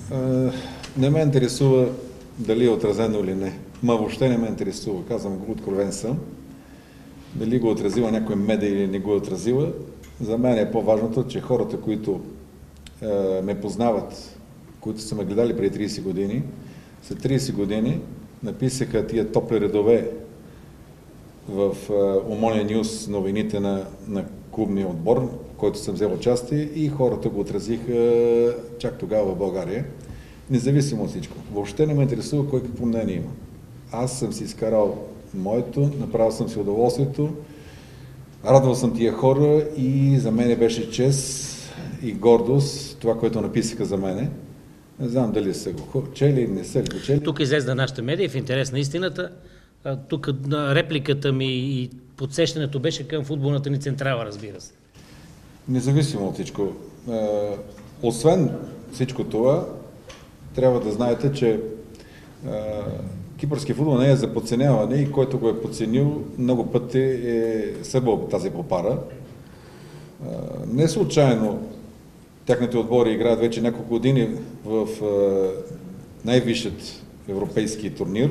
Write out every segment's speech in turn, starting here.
Не ме интересува дали е отразено или не. Въобще не ме интересува. Казвам го, откровен съм. Дали го отразила някой медия или не го е отразила. За мен е по-важното, че хората, които ме познават, които са ме гледали преди 30 години, след 30 години написаха тия топли редове в Омония Нюс новините на клубния отбор, в който съм взел участие, и хората го отразиха чак тогава в България. Независимо от всичко. Въобще не ме интересува кой какво мнение има. Аз съм си изкарал моето, направил съм си удоволствието, радвал съм тия хора и за мен беше чест и гордост това, което написаха за мене. Не знам дали са го чели или не са го чели. Тук излезе на нашата медия в интерес на истината. Тук репликата ми и подсещането беше към футболната ни централа, разбира се. Независимо от всичко. Освен всичко това, трябва да знаете, че кипърски футбол не е за подценяване и който го е подценил, много пъти е събъл тази попара. Не случайно тяхните отбори играят вече няколко години в най-висшият европейски турнир,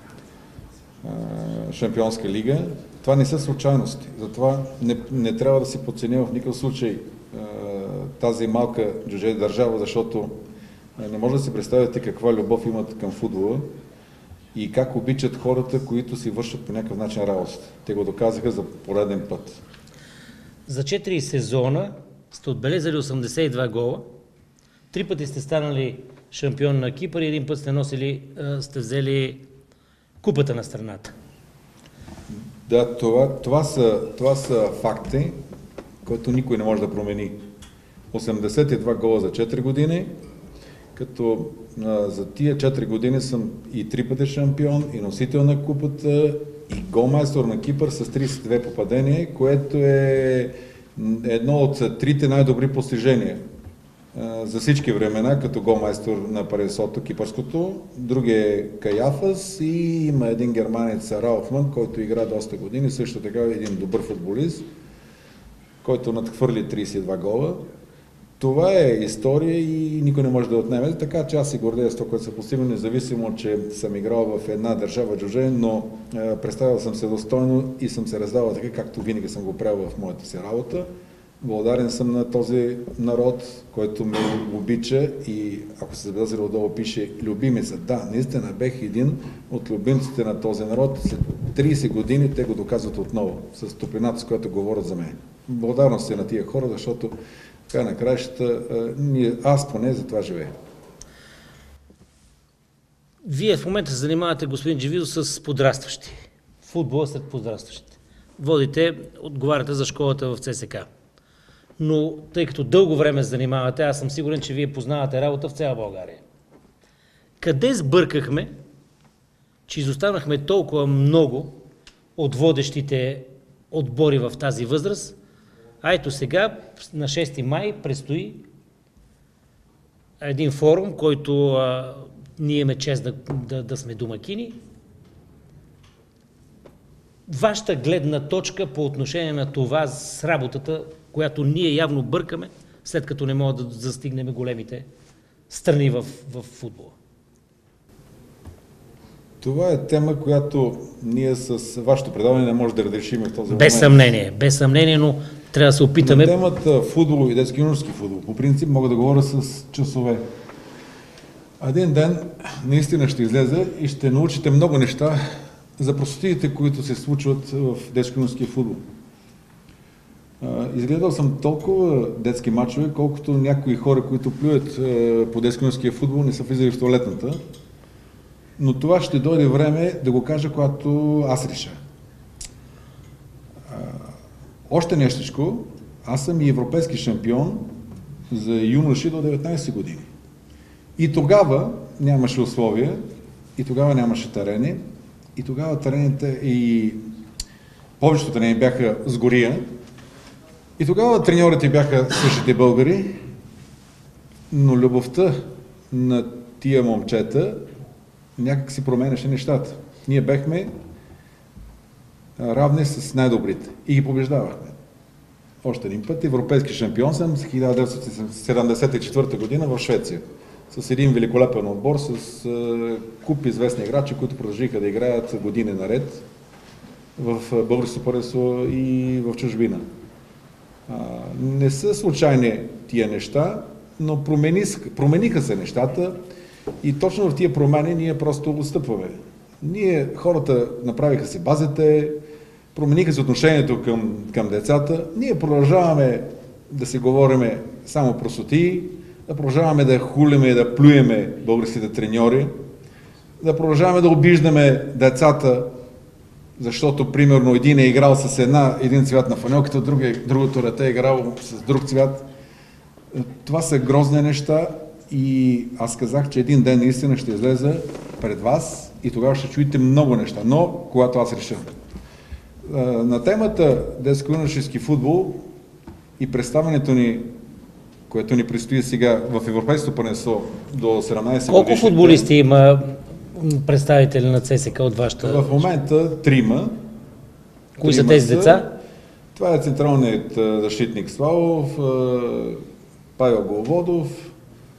Шампионска лига. Това не са случайности. Затова не трябва да се подценява в никакъв случай тази малка джудже държава, защото не може да си представите каква любов имат към футбола и как обичат хората, които си вършат по някакъв начин работата. Те го доказаха за пореден път. За 4 сезона сте отбелезали 82 гола, 3 пъти сте станали шампион на Кипър и 1 път сте взели купата на страната. Да, това са факти, които никой не може да промени. 82 гола за 4 години, като за тия 4 години съм и 3 пъти шампион, и носител на купата, и голмайстор на Кипър с 32 попадения, което е едно от трите най-добри постижения за всички времена, като голмайстор на Паресото, кипърското. Другия е Каяфас и има един германец Рауфман, който игра доста години, също така един добър футболист, който надхвърли 32 гола. Това е история и никой не може да отнеме, така че аз си гордея с това, което съм постигнал, независимо, че съм играл в една държава джудже, но представил съм се достойно и съм се раздавал така, както винаги съм го правил в моята си работа. Благодарен съм на този народ, който ме обича и ако се забелязали отдолу пише любимеца. Да, наистина бех един от любимците на този народ. След 30 години те го доказват отново, с топлината, с която говорят за мен. Благодарност е на тия хора, защото така на краищата, аз поне за това живея. Вие в момента се занимавате, господин Джевидов, с подрастващи. Футбола сред подрастващите. Отговаряте за школата в ЦСК. Но тъй като дълго време се занимавате, аз съм сигурен, че вие познавате работа в цяла България. Къде сбъркахме, че изостанахме толкова много от водещите отбори в тази възраст? А ето сега, на 6 май, предстои един форум, който ние имаме чест да сме домакини. Вашата гледна точка по отношение на това с работата, която ние явно бъркаме, след като не можем да застигнем големите страни в футбола. Това е тема, която ние с вашето предаване не може да разрешим в този момент. Без съмнение, но трябва да се опитаме. На темата футбол и детски юношески футбол, по принцип, мога да говоря с часове. Един ден наистина ще излезе и ще научите много неща за простотиите, които се случват в детски юношески футбол. Изгледал съм толкова детски мачове, колкото някои хора, които плюят по детски юношеския футбол, не са влизали в туалетната. Но това ще дойде време да го кажа, когато аз реша. Още нещичко, аз съм и европейски шампион за юноши до 19 години. И тогава нямаше условия, и тогава нямаше терени, и тогава терените и повечето терени бяха с гория, и тогава треньорите бяха същите българи, но любовта на тия момчета някак си променяше нещата. Ние бехме равни с най-добрите и ги побеждавахме. Още един път европейски шампион съм с 1974 година в Швеция. с един великолепен отбор, с куп известни играчи, които продължиха да играят години наред в българското първенство и в чужбина. Не са случайни тия неща, но промениха се нещата и точно в тия промени ние просто отстъпваме. Хората направиха си базите, промениха се отношението към децата, ние продължаваме да си говориме само простоти, да продължаваме да хулиме и да плюеме българските треньори, да продължаваме да обиждаме децата, защото, примерно, един е играл с един цвят на фанелката, другото дете е играл с друг цвят. Това са грозни неща и аз казах, че един ден наистина ще излезе пред вас и тогава ще чуете много неща, но когато аз реша. На темата детско-юношески футбол и представянето ни, което ни предстои сега в Европейското първенство до 17 години. Колко футболисти има представители на ЦСК от вашата? В момента 3. Кои са тези деца? Това е централният защитник Славов, Павел Головодов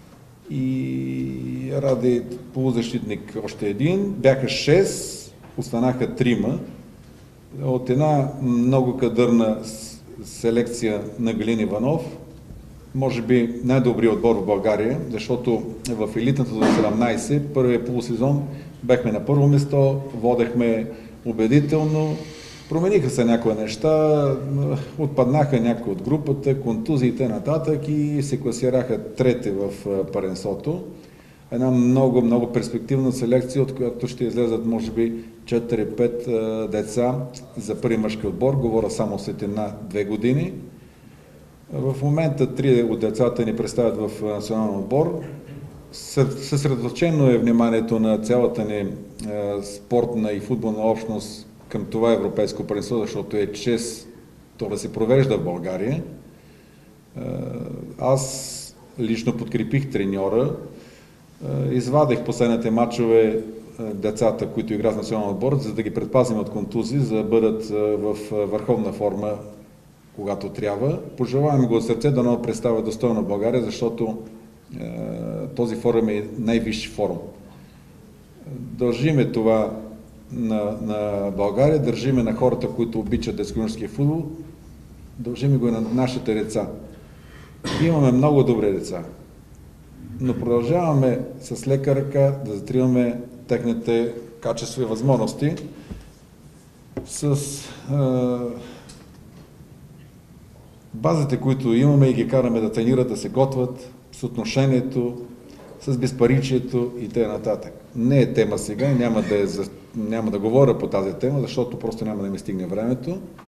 и Ради полузащитник още един. Бяха 6, останаха 3. От една много кадърна селекция на Галин Иванов, може би най-добрият отбор в България, защото в елитната до 17, първият полусезон, бехме на първо место, водехме убедително, промениха се някои неща, отпаднаха някои от групата, контузиите нататък и се класираха трети в първенството. Една много, много перспективна селекция, от която ще излезат може би 4-5 деца за първи мъжки отбор, говоря само след 1-2 години. В момента 3 от децата ни представят в национален отбор. Съсредоточено е вниманието на цялата ни спортна и футболна общност към това европейско първенство, защото е чест то да се провежда в България. Аз лично подкрепих треньора, извадих последните матчове децата, които играят в национален отбор, за да ги предпазим от контузии, за да бъдат в върховна форма, когато трябва. Пожелавам го от сърце да не представя достойно България, защото този форум е най-висши форум. Дължиме това на България, държиме на хората, които обичат детско-юношеския футбол, дължиме го и на нашите деца. Имаме много добри деца, но продължаваме с лека ръка да затриваме техните качества и възможности с базите, които имаме и ги караме да тренират, да се готвят, с отношението, с безпаричието и т.н. Не е тема сега, няма да говоря по тази тема, защото просто няма да ми стигне времето.